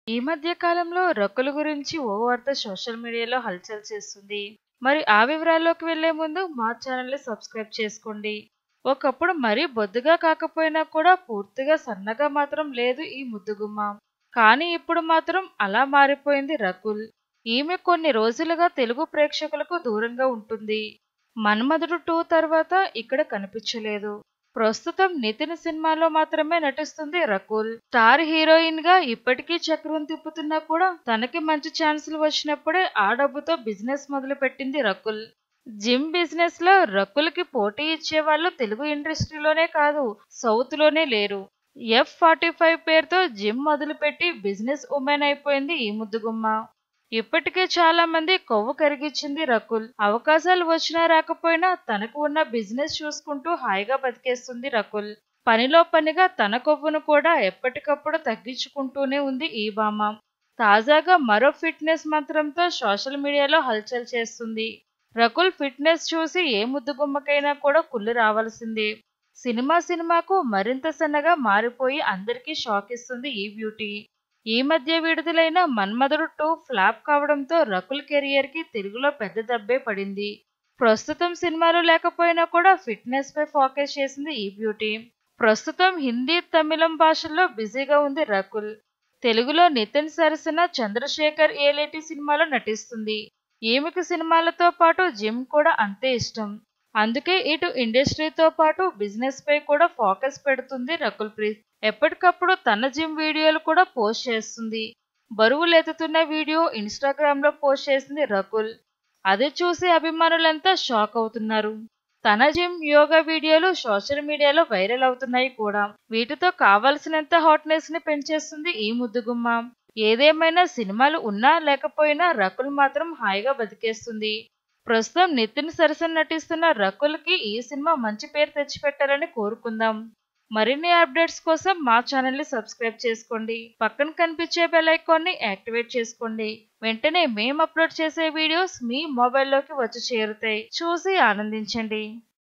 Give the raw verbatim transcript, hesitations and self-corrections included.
ఈ మధ్య కాలంలో రకుల్ గురించి ఓ వార్త సోషల్ మీడియాలో హల్చల్ చేస్తుంది. మరి ఆ వివరాల్లోకి వెళ్లే ముందు మా ఛానల్ని సబ్స్క్రైబ్ చేసుకోండి. ఒకప్పుడు మరీ బొద్దుగా కాకపోయినా కూడా పూర్తిగా సన్నగా మాత్రం లేదు ఈ ముద్దుగుమ్మ. కానీ ఇప్పుడు మాత్రం అలా మారిపోయింది రకుల్. ఈమె కొన్ని రోజులుగా తెలుగు ప్రేక్షకులకు దూరంగా ఉంటుంది. మన్మధుడు టూ తర్వాత ఇక్కడ కనిపించలేదు. ప్రస్తుతం నితిన్ సినిమాలో మాత్రమే నటిస్తుంది రకుల్. స్టార్ హీరోయిన్ గా ఇప్పటికీ చక్రం తిప్పుతున్నా కూడా తనకి మంచి ఛాన్సులు వచ్చినప్పుడే ఆ డబ్బుతో బిజినెస్ మొదలు పెట్టింది రకుల్. జిమ్ బిజినెస్ లో రకుల్ కి పోటీ ఇచ్చే వాళ్ళు తెలుగు ఇండస్ట్రీలోనే కాదు, సౌత్ లోనే లేరు. ఎఫ్ ఫార్టీ ఫైవ్ పేరుతో జిమ్ మొదలుపెట్టి బిజినెస్ ఉమెన్ అయిపోయింది ఈ ముద్దుగుమ్మ. ఇప్పటికే చాలా మంది కొవ్వు కరిగించింది రకుల్. అవకాశాలు వచ్చినా రాకపోయినా తనకు ఉన్న బిజినెస్ చూసుకుంటూ హాయిగా బతికేస్తుంది రకుల్. పనిలో పనిగా తన కొవ్వును కూడా ఎప్పటికప్పుడు తగ్గించుకుంటూనే ఉంది ఈ భామ. తాజాగా మరో ఫిట్నెస్ మంత్రంతో సోషల్ మీడియాలో హల్చల్ చేస్తుంది. రకుల్ ఫిట్నెస్ చూసి ఏ ముద్దుగుమ్మకైనా కూడా కుళ్ళు రావాల్సిందే. సినిమా సినిమాకు మరింత సన్నగా మారిపోయి అందరికీ షాక్ ఇస్తుంది ఈ బ్యూటీ. ఈ మధ్య విడుదలైన మన్మధుడు టూ ఫ్లాప్ కావడంతో రకుల్ కెరియర్ కి తెలుగులో పెద్ద దెబ్బే పడింది. ప్రస్తుతం సినిమాలు లేకపోయినా కూడా ఫిట్నెస్ పై ఫోకస్ చేసింది ఈ బ్యూటీ. ప్రస్తుతం హిందీ, తమిళం భాషల్లో బిజీగా ఉంది రకుల్. తెలుగులో నితిన్ సరసన చంద్రశేఖర్ ఏలేటి సినిమాలో నటిస్తుంది. ఈమెకు సినిమాలతో పాటు జిమ్ కూడా అంతే ఇష్టం. అందుకే ఇటు ఇండస్ట్రీతో పాటు బిజినెస్ పై కూడా ఫోకస్ పెడుతుంది రకుల్ ప్రీత్. ఎప్పటికప్పుడు తన జిమ్ వీడియోలు కూడా పోస్ట్ చేస్తుంది. బరువులెత్తుతున్న వీడియో ఇన్స్టాగ్రామ్ లో పోస్ట్ చేసింది రకుల్. అది చూసి అభిమానులంతా షాక్ అవుతున్నారు. తన జిమ్, యోగా వీడియోలు సోషల్ మీడియాలో వైరల్ అవుతున్నాయి కూడా. వీటితో కావాల్సినంత హాట్నెస్ ని పెంచేస్తుంది ఈ ముద్దుగుమ్మ. ఏదేమైనా సినిమాలు ఉన్నా లేకపోయినా రకుల్ మాత్రం హాయిగా బతికేస్తుంది. ప్రస్తుతం నితిన్ సరసన నటిస్తున్న రకుల్ కి ఈ సినిమా మంచి పేరు తెచ్చిపెట్టాలని కోరుకుందాం. మరిన్ని అప్డేట్స్ కోసం మా ఛానల్ ని సబ్స్క్రైబ్ చేసుకోండి. పక్కన కనిపించే బెల్ ఐకాన్ ని యాక్టివేట్ చేసుకోండి. వెంటనే మేము అప్లోడ్ చేసే వీడియోస్ మీ మొబైల్లోకి వచ్చి చేరుతాయి. చూసి ఆనందించండి.